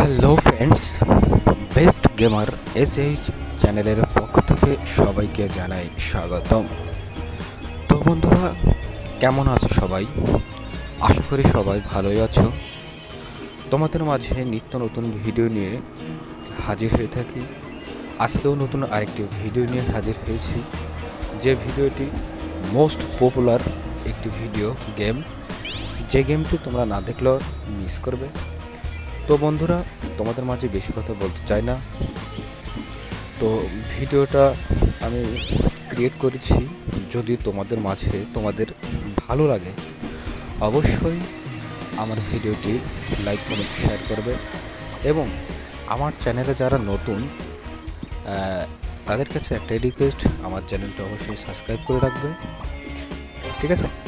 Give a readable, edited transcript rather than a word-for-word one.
Hello friends, best gamer SH চ্যানেলের পক্ষ থেকে সবাইকে জানাই স্বাগতম। তো বন্ধুরা, কেমন আছো সবাই? আশা করি সবাই ভালোই আছো। তোমাদের মাঝে নিত্য নতুন ভিডিও নিয়ে হাজির হয়ে থাকি। আজকেও নতুন আরেকটি ভিডিও নিয়ে হাজির হয়েছি, যে ভিডিওটি মোস্ট পপুলার একটি ভিডিও গেম, যে গেমটি তোমরা না দেখলেও মিস করবে। তো বন্ধুরা, তোমাদের মাঝে বেশি কথা বলতে চাই না। তো ভিডিওটা আমি ক্রিয়েট করেছি, যদি তোমাদের মাঝে তোমাদের ভালো লাগে অবশ্যই আমার ভিডিওটি লাইক কমেন্ট শেয়ার করবে, এবং আমার চ্যানেলে যারা নতুন তাদের কাছে একটাই রিকোয়েস্ট, আমার চ্যানেলটা অবশ্যই সাবস্ক্রাইব করে রাখবে। ঠিক আছে?